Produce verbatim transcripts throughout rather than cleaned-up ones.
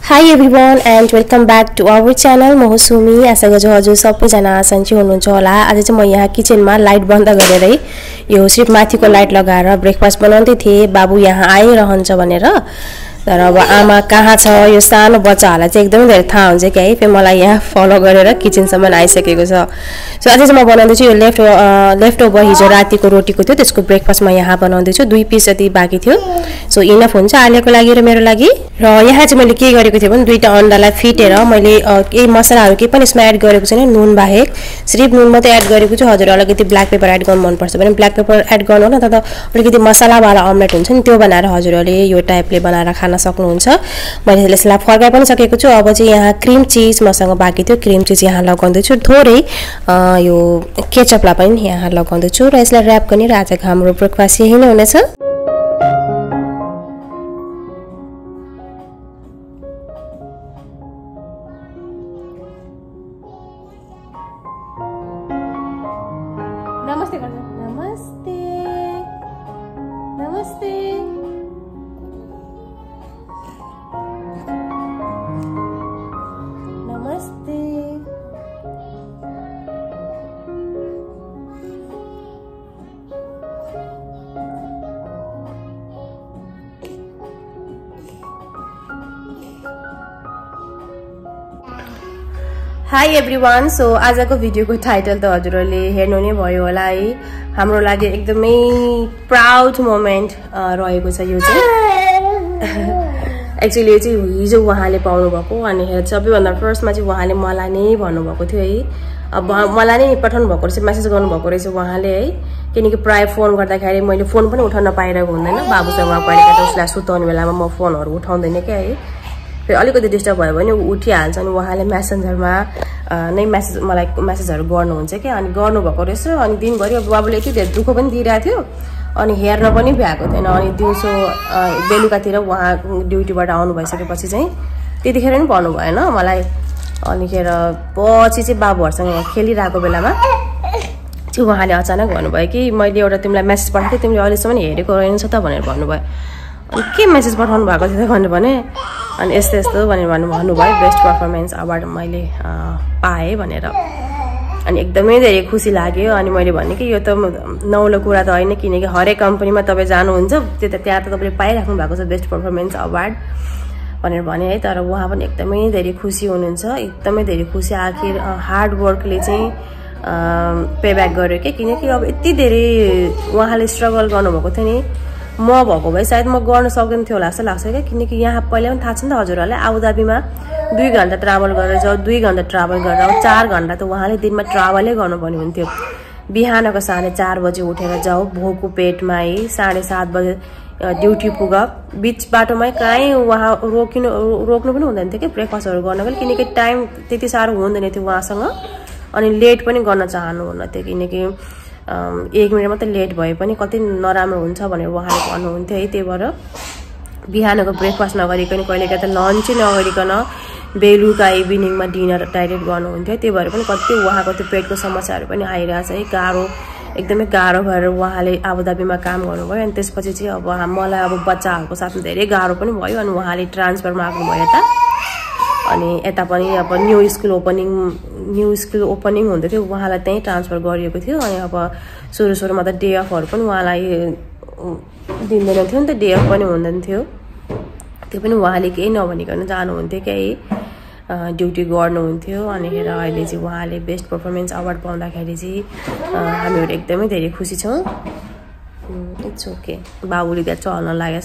Hi everyone and welcome back to our channel Momo Sumi. आशा गर्छु हजुर सबैजना सन्चै हुनुहुन्छ होला। आज चाहिँ म यहाँ किचनमा लाइट बन्द गरेरै यो सिर्फ माथिको लाइट लगाएर ब्रेकफास्ट बनाउँदै थिए। बाबु यहाँ आइरहन्छ भनेर, तर अब आमा कहाँ छ यो सानो बच्चाहरुलाई चाहिँ एकदमै धेरै थाहा हुन्छ कि है। फेरि मलाई यहाँ फलो गरेर किचनसम्म आइसकेको छ। सो आज चाहिँ म बनाउँदै छु यो लेफ्ट लेफ्ट ओभर हिजो रातिको रोटीको थियो, त्यसको ब्रेकफास्ट म यहाँ बनाउँदै छु। दुई पिस जति बाँकी थियो, सो इनफ हुन्छ आलेको लागि र मेरो लागि। र यहाँ चाहिँ मैले के गरेको थिएँ भने दुईटा अन्डालाई फिटेर मैले केही मसलाहरु केही पनि यसमा एड गरेको छैन, नुन बाहेक सिर्फ नुन मात्रै एड गरेको छु। हजुर अलिकति ब्ल्याक पेपर एड गर्न मन पर्छ भने ब्ल्याक पेपर एड गर्नु न, त अलिकति मसलावाला अमलेट हुन्छ नि, त्यो बनाएर हजुरहरूले यो टाइपले बनाएर खान सक्नुहुन्छ। मैले यसलाई फर्काइ पनि सकेको छु। अब चाहिँ यहाँ क्रीम चीज मसँग बाँकी थियो, क्रीम चीज यहाँ लगाउँदै छु। थोरै यो केचपलाई पनि यहाँ लगाउँदै छु र यसलाई र्याप गर्ने र आजको हाम्रो ब्रेकफास्ट यही नै हुनेछ। नमस्ते गर्नु। नमस्ते नमस्ते नमस्ते। High everyone. सो आजको भिडियोको टाइटल त हजुरहरूले हेर्नु नै भयो होला है। हाम्रो लागि एकदमै प्राउड मोमेन्ट रहेको छ यो चाहिँ। एक्चुअली यो चाहिँ हिजो उहाँले पाउनु भएको, अनि सबैभन्दा फर्स्टमा चाहिँ उहाँले मलाई नै भन्नुभएको थियो है। अब मलाई नै पठाउनु भएको रहेछ, मेसेज गर्नुभएको रहेछ उहाँले है। किनकि प्राय फोन गर्दाखेरि मैले फोन पनि उठाउन पाइरहेको हुँदैन, बाबुसँग कहिले कहिले उसलाई सुताउने बेलामा म फोनहरू उठाउँदैन क्या है। फेरि अलिकति डिस्टर्ब भयो भने उठिहाल्छ, अनि उहाँले मेसेन्जरमा नै मेसेज मलाई मेसेजहरू गर्नुहुन्छ क्या। अनि गर्नुभएको रहेछ। अनि दिनभरि अब बाबुले यति धेरै दुःख पनि दिइरहेको थियो, अनि हेर्न पनि भ्याएको थिएन। अनि दिउँसो बेलुकातिर उहाँ ड्युटीबाट आउनु भइसकेपछि चाहिँ त्यतिखेर पनि भन्नु भएन मलाई। अनिखेर पछि चाहिँ बाबुहरूसँग खेलिरहेको बेलामा चाहिँ उहाँले अचानक भन्नुभयो कि मैले एउटा तिमीलाई मेसेज पठाएको थिएँ, तिमीले अहिलेसम्म हेरेको रहेनछ त भनेर भन्नुभयो। अनि के मेसेज पठाउनु भएको थियो त भनेर भने, अनि यस्तो यस्तो भनेर भन्नु भन्नुभयो बेस्ट पर्फर्मेन्स अवार्ड मैले पाएँ भनेर। अनि एकदमै धेरै खुसी लाग्यो। अनि मैले भने कि यो त नौलो कुरा त होइन, किनकि हरेक कम्पनीमा तपाईँ जानुहुन्छ त्यो त त्यहाँ त तपाईँले पाइराख्नु भएको छ बेस्ट पर्फर्मेन्स अवार्ड भनेर भने है। तर उहाँ पनि एकदमै धेरै खुसी हुनुहुन्छ, एकदमै धेरै खुसी। आखिर हार्ड वर्कले चाहिँ पेब्याक गर्यो क्या। किनकि अब यति धेरै उहाँले स्ट्रगल गर्नुभएको थियो नि, म भएको भए सायद म गर्न सक्दैन थियो होला जस्तो लाग्छ क्या। किनकि यहाँ पहिला पनि थाहा छ नि त हजुरहरूलाई, आबुधाबीमा दुई घन्टा ट्राभल गरेर जाऊ, दुई घन्टा ट्राभल गरेर आऊ, चार घन्टा त उहाँले दिनमा ट्राभलै गर्नुपर्ने हुन्थ्यो। बिहानको साढे चार बजे उठेर जाऊ, भोकको पेटमा है, साढे सात बजे ड्युटी पुग, बिच बाटोमै कहीँ उहाँ रोकिनु रोक्नु पनि हुँदैन थियो कि ब्रेकफास्टहरू गर्नको, किनकि टाइम त्यति साह्रो हुँदैन थियो उहाँसँग। अनि लेट पनि गर्न चाहनुहुन्न थियो, किनकि एक मिनट मात्रै लेट भए पनि कति नराम्रो हुन्छ भनेर उहाँले भन्नुहुन्थ्यो है। त्यही भएर बिहानको ब्रेकफास्ट नगरिकन कहिलेकाहीँ त लन्चै नगरिकन बेलुका इभिनिङमा डिनर डाइरेक्ट गर्नुहुन्थ्यो। त्यही भएर पनि कति उहाँको त्यो पेटको समस्याहरू पनि आइरहेछ है। गाह्रो एकदमै गाह्रो भएर उहाँले आबुधाबीमा काम गर्नुभयो। अनि त्यसपछि चाहिँ अब मलाई अब बच्चाहरूको साथमा धेरै गाह्रो पनि भयो। अनि उहाँले ट्रान्सफरमा आउनुभयो यता, अनि यता पनि अब new school opening new school opening हुँदै थियो, उहाँलाई त्यहीँ ट्रान्सफर गरिएको थियो। अनि अब सुरु सुरुमा त डे अफहरू पनि उहाँलाई दिँदैन थियो नि त, डे अफ पनि हुँदैन थियो। त्यो पनि उहाँले केही नभनिकन जानुहुन्थ्यो क्या है, ड्युटी गर्नुहुन्थ्यो। अनिखेर अहिले चाहिँ उहाँले बेस्ट पर्फर्मेन्स अवार्ड पाउँदाखेरि चाहिँ हामीहरू एकदमै धेरै खुसी छौँ। इट्स ओके, बाबुले त्यहाँ चल्न लागेछ।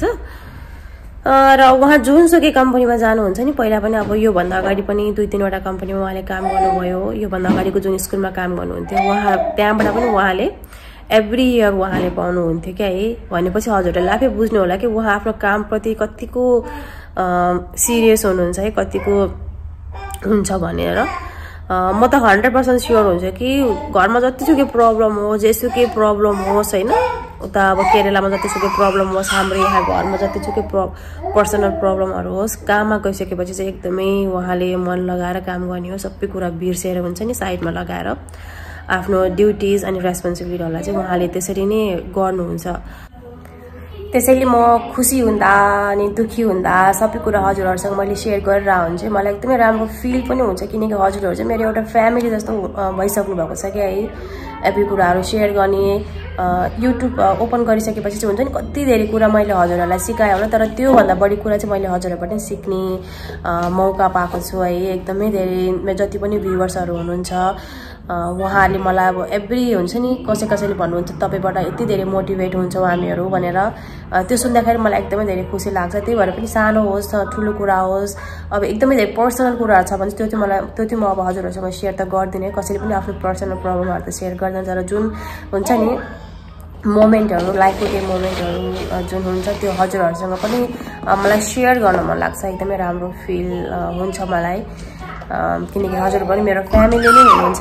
र उहाँ जुनसुकै कम्पनीमा जानुहुन्छ नि, पहिला पनि अब योभन्दा अगाडि पनि दुई तिनवटा कम्पनीमा उहाँले काम गर्नुभयो। योभन्दा अगाडिको जुन स्कुलमा काम गर्नुहुन्थ्यो उहाँ, त्यहाँबाट पनि उहाँले एभ्री इयर उहाँले पाउनुहुन्थ्यो क्या है। भनेपछि हजुरहरूले आफै बुझ्नु होला कि उहाँ आफ्नो कामप्रति कतिको सिरियस हुनुहुन्छ है, कतिको हुन्छ भनेर। म त हन्ड्रेड पर्सेन्ट स्योर हुन्छ कि घरमा जतिसुकै प्रब्लम होस्, जेसुकै प्रब्लम होस् होइन, उता अब केरलामा जतिसुकै प्रब्लम होस्, हाम्रो यहाँ घरमा जतिसुकै प्र पर्सनल प्रब्लमहरू होस्, काममा गइसकेपछि चाहिँ एकदमै उहाँले मन लगाएर काम गर्ने हो। सबै कुरा बिर्सेर हुन्छ नि साइडमा लगाएर आफ्नो ड्युटिज अनि रेस्पोन्सिबिलिटीहरूलाई चाहिँ उहाँले त्यसरी नै गर्नुहुन्छ। त्यसैले म खुसी हुँदा अनि दुखी हुँदा सबै कुरा हजुरहरुसँग मैले शेयर गरेर हुन्छु मलाई एकदमै राम्रो फिल पनि हुन्छ किनकि हजुरहरु चाहिँ मेरो एउटा फ्यामिली जस्तो भइसक्नु भएको छ के है एभ्री कुराहरु शेयर गर्ने युट्युब ओपन गरिसकेपछि चाहिँ हुन्छ नि कति धेरै कुरा मैले हजुरहरुलाई सिकाए होला तर त्यो भन्दा बढी कुरा चाहिँ मैले हजुरहरुबाट सिक्ने मौका पाएको छु है एकदमै धेरै जति पनि भ्युअर्सहरु हुनुहुन्छ उहाँहरुले मलाई अब एभ्री हुन्छ नि कसै कसैले भन्नुहुन्छ तपाईबाट यति धेरै मोटिभेट हुन्छौ हामीहरु भनेर त्यो सुन्दाखेरि मलाई एकदमै धेरै खुसी लाग्छ त्यही भएर पनि सानो होस् ठुलो कुरा होस् अब एकदमै धेरै पर्सनल कुराहरु छ भने त्यो चाहिँ मलाई त्यो चाहिँ म अब हजुरहरुसँग शेयर त गर्दिनै कसैले पनि आफ्नो पर्सनल प्रब्लमहरु त शेयर गर्दैन तर जुन हुन्छ नि मोमेन्टहरु लाइफको त्यो मोमेन्टहरु जुन हुन्छ त्यो हजुरहरुसँग पनि मलाई शेयर गर्न मन लाग्छ एकदमै राम्रो फिल हुन्छ मलाई किनकि हजुरहरु पनि मेरो फ्यामिली नै हुनुहुन्छ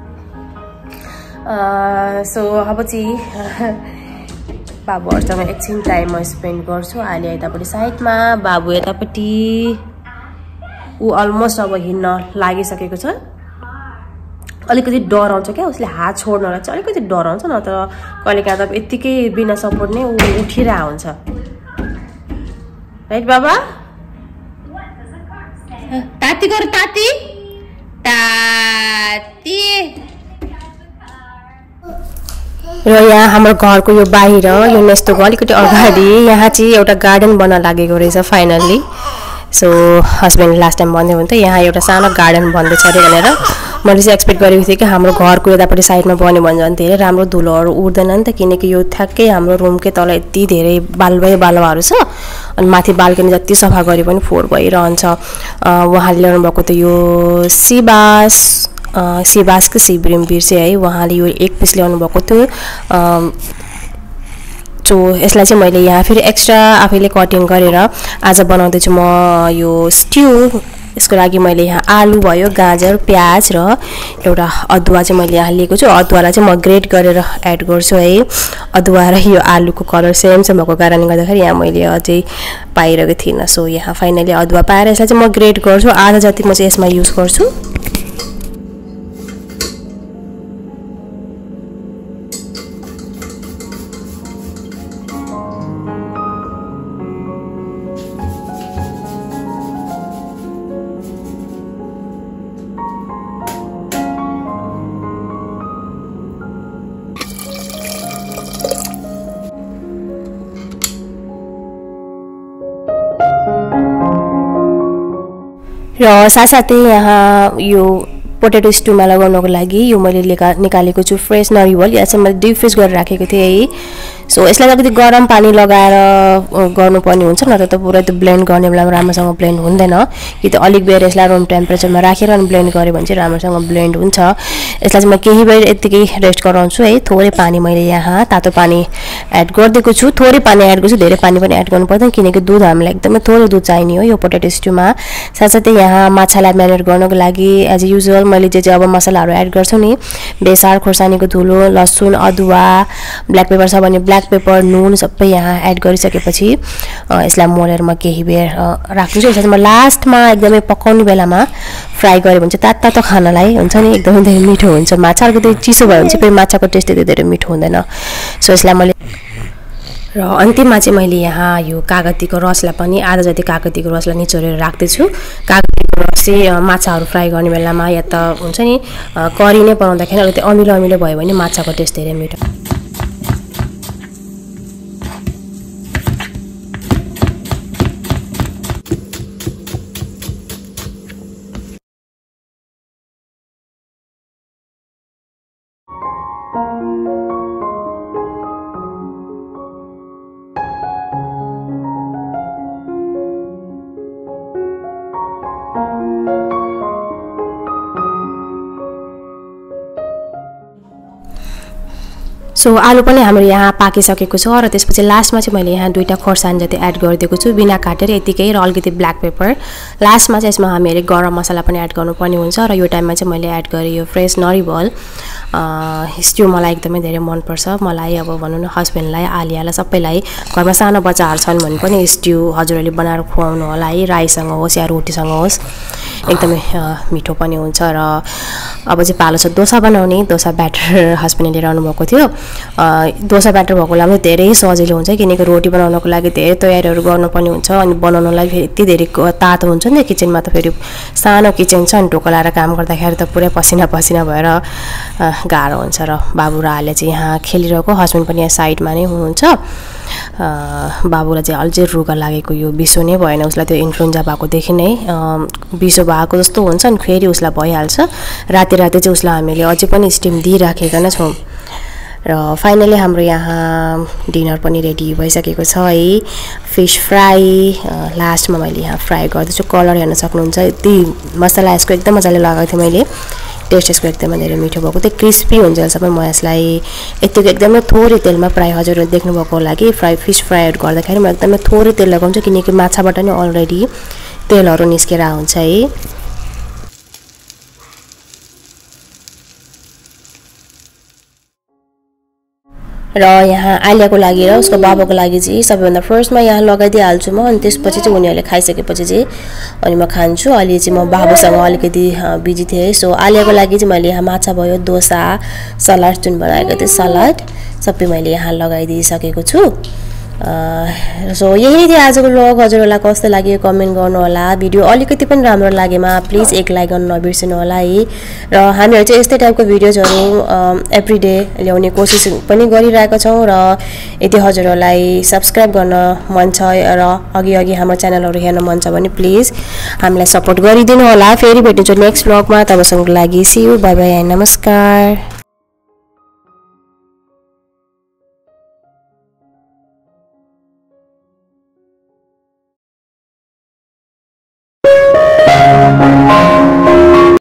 सो अब चाहिँ बाबुहरुसँग एकछिन टाइम म स्पेन्ड गर्छु अहिले यतापट्टि साइडमा बाबु यतापट्टि उ अलमोस्ट अब हिँड्न लागिसकेको छ अलिकति डराउँछ क्या उसले हात छोड्नलाई चाहिँ अलिकति डराउँछ न तर कहिलेकाहीँ त यतिकै बिना सपोर्ट नै उ उठिरा हुन्छ राइट बाबा ताती गर ताती ताती र यहाँ हाम्रो घरको यो बाहिर यो नेस्तोको अलिकति अगाडि यहाँ चाहिँ एउटा गार्डन बन्न लागेको रहेछ finally so husband last time भन्दै हुन्थ्यो यहाँ एउटा सानो गार्डन बन्दैछ अरे भनेर मैले चाहिँ एक्सपेक्ट गरेको थिएँ कि हाम्रो घरको यतापट्टि साइडमा बन्यो भने झन् धेरै राम्रो धुलोहरू उड्दैन नि त किनकि यो ठ्याक्कै हाम्रो रुमकै तल यति धेरै बालुवै बालुवाहरू छ अनि माथि बाल्कनी जति सफा गरे पनि फोहोर भइरहन्छ उहाँले ल्याउनु भएको त यो सिबास सिबासको सिब्रिम बिर्से है उहाँले यो एक पिस ल्याउनु भएको थियो सो यसलाई चाहिँ मैले यहाँ फेरि एक्स्ट्रा आफैले कटिङ गरेर आज बनाउँदै छु म यो स्ट्यू यसको लागि मैले यहाँ आलु भयो गाजर प्याज र एउटा अदुवा चाहिँ मैले यहाँ लिएको छु अदुवालाई चाहिँ म ग्रेट गरेर एड गर्छु है अदुवा र यो आलुको कलर सेम सेम भएको कारणले गर्दाखेरि यहाँ मैले अझै पाइरहेको थिइनँ सो यहाँ फाइनली अदुवा पाएर यसलाई चाहिँ म ग्रेट गर्छु आधा जति म चाहिँ यसमा युज गर्छु र साथसाथै यहाँ यो पोटेटो स्टुमा लगाउनको लागि यो मैले निकालेको छु फ्रेस नरिवल या चाहिँ मैले डिप फ्रिज गरेर राखेको थिएँ है सो यसलाई अलिकति गरम पानी लगाएर गर्नुपर्ने हुन्छ न त पुरै त्यो ब्लेन्ड गर्ने बेलामा राम्रोसँग ब्लेन्ड हुँदैन कि त अलिक बेर यसलाई रुम टेम्परेचरमा राखेर अनि ब्लेन्ड गरे भने चाहिँ राम्रोसँग ब्लेन्ड हुन्छ यसलाई चाहिँ म केही बेर यतिकै रेस्ट गराउँछु है थोरै पानी मैले यहाँ तातो पानी एड गरिदिएको छु थोरै पानी एड गर्छु धेरै पानी पनि एड गर्नु पर्दैन किनकि दुध हामीलाई एकदमै थोरै दुध चाहिने हो यो पोटेटो स्टुमा साथसाथै यहाँ माछालाई म्यारिनेट गर्नको लागि एज युजुअल मैले जे जे अब मसलाहरू एड गर्छु नि बेसार खोर्सानीको धुलो लसुन अदुवा ब्ल्याक पेपर छ भने ब्ल्याक पेपर नुन सबै यहाँ एड गरिसकेपछि यसलाई मोलेर म केही बेर राख्छु यसलाई म लास्टमा एकदमै पकाउने बेलामा फ्राई गरे भने चाहिँ तातो तातो खानालाई हुन्छ नि एकदमै धेरै मिठो हुन्छ माछा अलिकति चिसो भयो भने चाहिँ फेरि माछाको टेस्ट त्यति धेरै मिठो हुँदैन सो यसलाई मैले र अन्तिममा चाहिँ मैले यहाँ यो कागतीको रसलाई पनि आधा जति कागतीको रसलाई निचोरेर राख्दैछु कागतीको रस चाहिँ माछाहरू फ्राई गर्ने बेलामा या त हुन्छ नि करी नै बनाउँदाखेरि अलिकति अमिलो अमिलो भयो भने माछाको टेस्ट धेरै मिठो सो आलु पनि हाम्रो यहाँ पाकिसकेको छ र त्यसपछि लास्टमा चाहिँ मैले यहाँ दुईटा खोर्सानी जति एड गरिदिएको छु बिना काटेर यतिकै र अलिकति ब्ल्याक पेपर लास्टमा चाहिँ यसमा हामीले गरम मसला पनि एड गर्नुपर्ने हुन्छ र यो टाइममा चाहिँ मैले एड गरेँ यो फ्रेस नरिवल स्ट्यू मलाई एकदमै धेरै मनपर्छ मलाई अब भनौँ न हस्बेन्डलाई आलियालाई सबैलाई घरमा सानो बच्चाहरू छन् भने पनि स्ट्यू हजुरहरूले बनाएर खुवाउनु होला है राईसँग होस् या रोटीसँग होस् एकदमै मिठो पनि हुन्छ र अब चाहिँ पालो छ डोसा बनाउने डोसा ब्याटर हस्बेन्डले लिएर आउनु भएको थियो डोसा ब्याटर भएको बेलामा धेरै सजिलो हुन्छ किनकि रोटी बनाउनको लागि धेरै तयारीहरू गर्नुपर्ने हुन्छ अनि बनाउनलाई फेरि यति धेरै तातो हुन्छ नि किचनमा त फेरि सानो किचन छ अनि ढोका लाएर काम गर्दाखेरि त पुरै पसिना पसिना भएर गाह्रो हुन्छ र बाबु र आले चाहिँ यहाँ खेलिरहेको हस्बेन्ड पनि यहाँ साइडमा नै हुनुहुन्छ बाबुलाई चाहिँ अझै रुगा लागेको यो बिसो नै भएन उसलाई त्यो इन्फ्लुएन्जा भएकोदेखि नै बिसो भएको जस्तो हुन्छ अनि फेरि उसलाई भइहाल्छ राति राति चाहिँ उसलाई हामीले अझै पनि स्टिम दिइराखेका नै छौँ र फाइनली हाम्रो यहाँ डिनर पनि रेडी भइसकेको छ है फिश फ्राई लास्टमा मैले यहाँ फ्राई गर्दैछु कलर हेर्न सक्नुहुन्छ यति मसला यसको एकदम मजाले लगाएको थिएँ मैले टेस्ट यसको एकदमै धेरै मिठो भएको थियो क्रिस्पी हुन्छ सबै म यसलाई यतिको एकदमै थोरै तेलमा फ्राई हजुरहरूले देख्नुभएको होला कि फ्राई फिस फ्राईहरू गर्दाखेरि म एकदमै थोरै तेल लगाउँछु किनकि माछाबाट नै अलरेडी तेलहरू निस्केर हुन्छ है र यहाँ आलियाको लागि र उसको बाबाको लागि चाहिँ सबैभन्दा फर्स्टमा यहाँ लगाइदिइहाल्छु म अनि त्यसपछि चाहिँ उनीहरूले खाइसकेपछि चाहिँ अनि म खान्छु अहिले चाहिँ म बाबुसँग अलिकति बिजी थिएँ सो आलियाको लागि चाहिँ मैले यहाँ माछा भयो डोसा सलाद जुन बनाएको थिएँ सलाद सबै मैले यहाँ लगाइदिइसकेको छु सो यही थियो आजको व्लग हजुरहरूलाई कस्तो लाग्यो कमेन्ट गर्नु होला भिडियो अलिकति पनि राम्रो लागेमा प्लिज एक लाइक गर्न नबिर्सिनु होला है र हामीहरू चाहिँ यस्तै टाइपको भिडियोजहरू एभ्री डे ल्याउने कोसिस पनि गरिरहेका छौँ र यदि हजुरहरूलाई सब्सक्राइब गर्न मन छ र अघि अघि हाम्रो च्यानलहरू हेर्न मन छ भने प्लिज हामीलाई सपोर्ट गरिदिनु होला फेरि भेट्नेछु नेक्स्ट व्लगमा तबसम्मको लागि see you bye bye and नमस्कार।